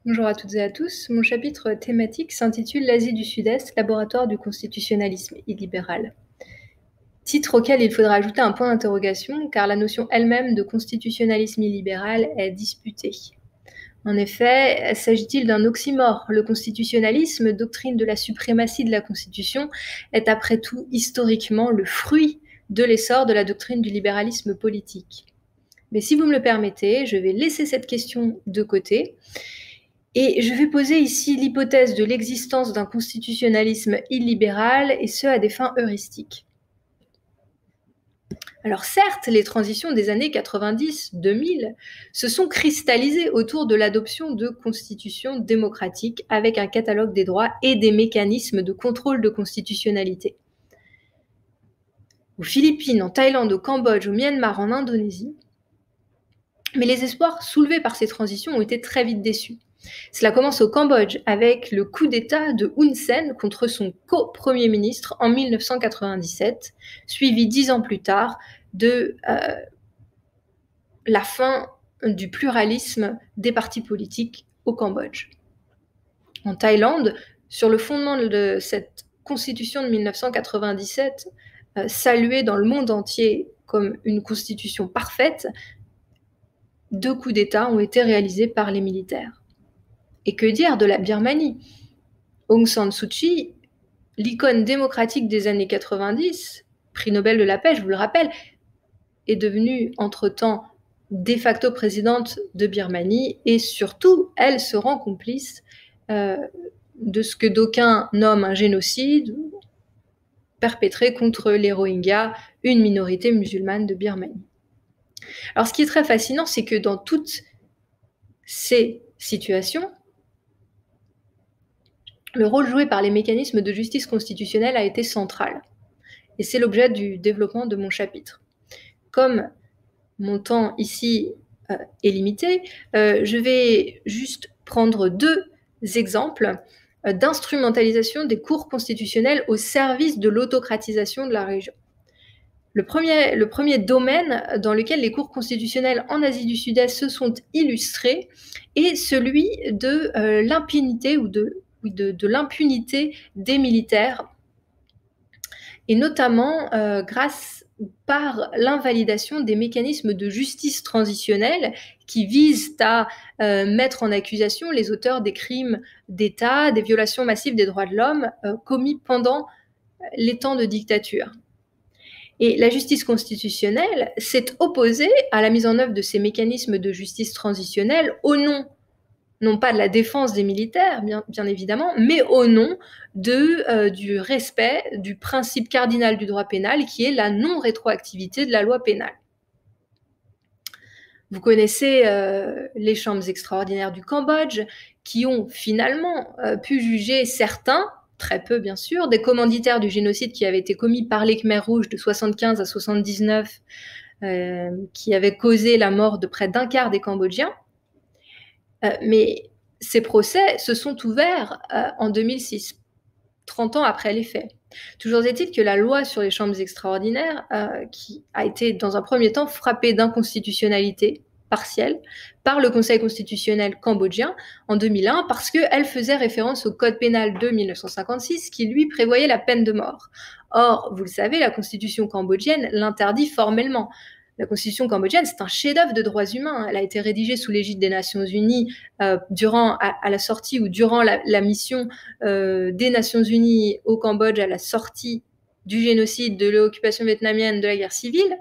Bonjour à toutes et à tous. Mon chapitre thématique s'intitule L'Asie du Sud-Est, laboratoire du constitutionnalisme illibéral. Titre auquel il faudra ajouter un point d'interrogation, car la notion elle-même de constitutionnalisme illibéral est disputée. En effet, s'agit-il d'un oxymore? Le constitutionnalisme, doctrine de la suprématie de la Constitution, est après tout historiquement le fruit de l'essor de la doctrine du libéralisme politique. Mais si vous me le permettez, je vais laisser cette question de côté. Et je vais poser ici l'hypothèse de l'existence d'un constitutionnalisme illibéral, et ce à des fins heuristiques. Alors certes, les transitions des années 90-2000 se sont cristallisées autour de l'adoption de constitutions démocratiques avec un catalogue des droits et des mécanismes de contrôle de constitutionnalité. Aux Philippines, en Thaïlande, au Cambodge, au Myanmar, en Indonésie. Mais les espoirs soulevés par ces transitions ont été très vite déçus. Cela commence au Cambodge avec le coup d'État de Hun Sen contre son co-premier ministre en 1997, suivi 10 ans plus tard de la fin du pluralisme des partis politiques au Cambodge. En Thaïlande, sur le fondement de cette constitution de 1997, saluée dans le monde entier comme une constitution parfaite, 2 coups d'État ont été réalisés par les militaires. Et que dire de la Birmanie? Aung San Suu Kyi, l'icône démocratique des années 90, prix Nobel de la paix, je vous le rappelle, est devenue entre-temps de facto présidente de Birmanie, et surtout, elle se rend complice de ce que d'aucuns nomment un génocide perpétré contre les Rohingyas, une minorité musulmane de Birmanie. Alors ce qui est très fascinant, c'est que dans toutes ces situations, le rôle joué par les mécanismes de justice constitutionnelle a été central. Et c'est l'objet du développement de mon chapitre. Comme mon temps ici est limité, je vais juste prendre 2 exemples d'instrumentalisation des cours constitutionnels au service de l'autocratisation de la région. Le premier domaine dans lequel les cours constitutionnels en Asie du Sud-Est se sont illustrés est celui de l'impunité ou de l'impunité des militaires, et notamment par l'invalidation des mécanismes de justice transitionnelle qui visent à mettre en accusation les auteurs des crimes d'État, des violations massives des droits de l'homme commis pendant les temps de dictature. Et la justice constitutionnelle s'est opposée à la mise en œuvre de ces mécanismes de justice transitionnelle au nom, non pas de la défense des militaires, bien évidemment, mais au nom du respect du principe cardinal du droit pénal, qui est la non-rétroactivité de la loi pénale. Vous connaissez les chambres extraordinaires du Cambodge, qui ont finalement pu juger certains, très peu bien sûr, des commanditaires du génocide qui avait été commis par les Khmers rouges de 75 à 79, qui avait causé la mort de près d'un quart des Cambodgiens. Mais ces procès se sont ouverts en 2006, 30 ans après les faits. Toujours est-il que la loi sur les chambres extraordinaires, qui a été dans un premier temps frappée d'inconstitutionnalité partielle par le Conseil constitutionnel cambodgien en 2001, parce qu'elle faisait référence au Code pénal de 1956 qui, lui, prévoyait la peine de mort. Or, vous le savez, la Constitution cambodgienne l'interdit formellement. La Constitution cambodgienne, c'est un chef-d'œuvre de droits humains. Elle a été rédigée sous l'égide des Nations Unies à la sortie ou durant la mission des Nations Unies au Cambodge à la sortie du génocide, de l'occupation vietnamienne, de la guerre civile.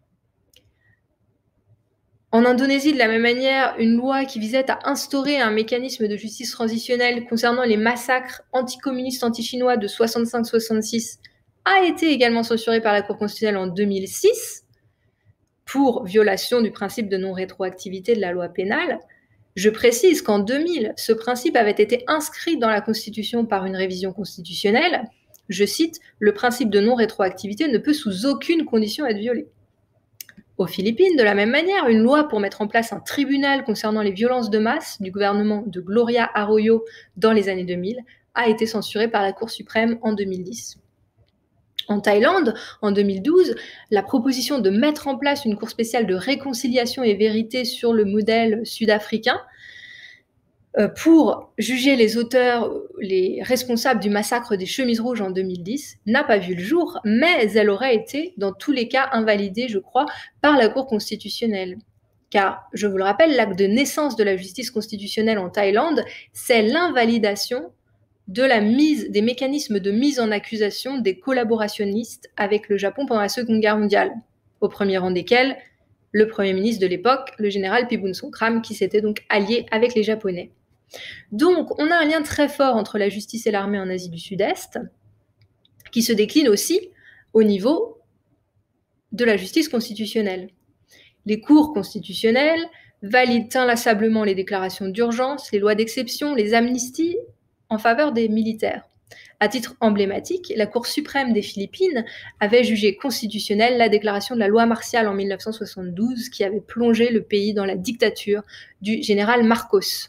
En Indonésie, de la même manière, une loi qui visait à instaurer un mécanisme de justice transitionnelle concernant les massacres anticommunistes anti-chinois de 65-66 a été également censurée par la Cour constitutionnelle en 2006 pour violation du principe de non-rétroactivité de la loi pénale. Je précise qu'en 2000, ce principe avait été inscrit dans la Constitution par une révision constitutionnelle. Je cite, « Le principe de non-rétroactivité ne peut sous aucune condition être violé ». Aux Philippines, de la même manière, une loi pour mettre en place un tribunal concernant les violences de masse du gouvernement de Gloria Arroyo dans les années 2000 a été censurée par la Cour suprême en 2010. En Thaïlande, en 2012, la proposition de mettre en place une cour spéciale de réconciliation et vérité sur le modèle sud-africain pour juger les auteurs, les responsables du massacre des Chemises Rouges en 2010, n'a pas vu le jour, mais elle aurait été, dans tous les cas, invalidée, je crois, par la Cour constitutionnelle. Car, je vous le rappelle, l'acte de naissance de la justice constitutionnelle en Thaïlande, c'est l'invalidation des mécanismes de mise en accusation des collaborationnistes avec le Japon pendant la Seconde Guerre mondiale, au premier rang desquels le Premier ministre de l'époque, le général Pibun Songkhram, qui s'était donc allié avec les Japonais. Donc, on a un lien très fort entre la justice et l'armée en Asie du Sud-Est, qui se décline aussi au niveau de la justice constitutionnelle. Les cours constitutionnels valident inlassablement les déclarations d'urgence, les lois d'exception, les amnisties en faveur des militaires. À titre emblématique, la Cour suprême des Philippines avait jugé constitutionnelle la déclaration de la loi martiale en 1972 qui avait plongé le pays dans la dictature du général Marcos.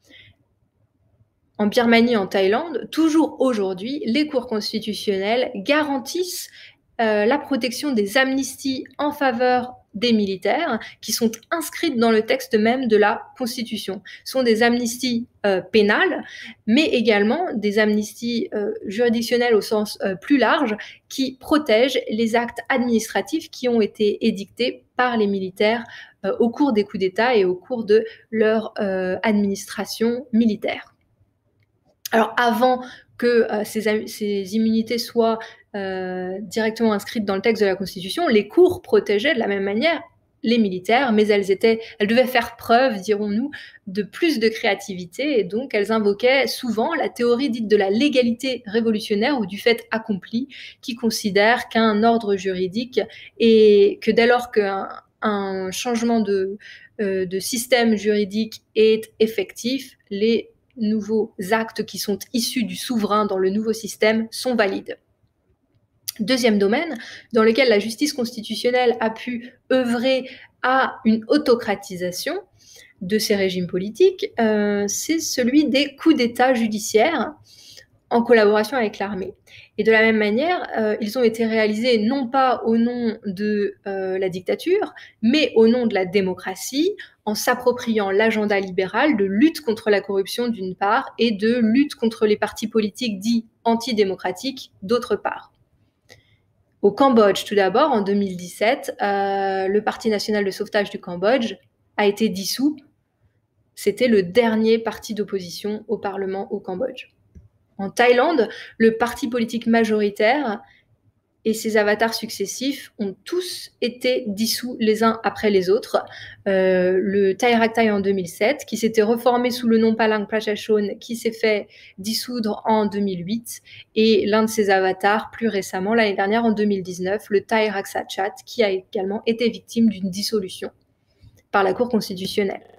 En Birmanie, en Thaïlande, toujours aujourd'hui, les cours constitutionnelles garantissent la protection des amnisties en faveur des militaires qui sont inscrites dans le texte même de la Constitution. Ce sont des amnisties pénales, mais également des amnisties juridictionnelles au sens plus large qui protègent les actes administratifs qui ont été édictés par les militaires au cours des coups d'État et au cours de leur administration militaire. Alors, avant que ces immunités soient directement inscrites dans le texte de la Constitution, les cours protégeaient de la même manière les militaires, mais elles devaient faire preuve, dirons-nous, de plus de créativité, et donc elles invoquaient souvent la théorie dite de la légalité révolutionnaire ou du fait accompli, qui considère qu'un ordre juridique et que dès lors qu'un changement de système juridique est effectif, les nouveaux actes qui sont issus du souverain dans le nouveau système sont valides. Deuxième domaine dans lequel la justice constitutionnelle a pu œuvrer à une autocratisation de ces régimes politiques, c'est celui des coups d'État judiciaires en collaboration avec l'armée. Et de la même manière, ils ont été réalisés non pas au nom de la dictature, mais au nom de la démocratie, en s'appropriant l'agenda libéral de lutte contre la corruption d'une part et de lutte contre les partis politiques dits antidémocratiques d'autre part. Au Cambodge, tout d'abord, en 2017, le Parti national de sauvetage du Cambodge a été dissous. C'était le dernier parti d'opposition au Parlement au Cambodge. En Thaïlande, le parti politique majoritaire et ses avatars successifs ont tous été dissous les uns après les autres. Le Thai Rak Thai en 2007, qui s'était reformé sous le nom Palang Prachachon, qui s'est fait dissoudre en 2008, et l'un de ses avatars plus récemment, l'année dernière, en 2019, le Thai Rak Sachat, qui a également été victime d'une dissolution par la Cour constitutionnelle.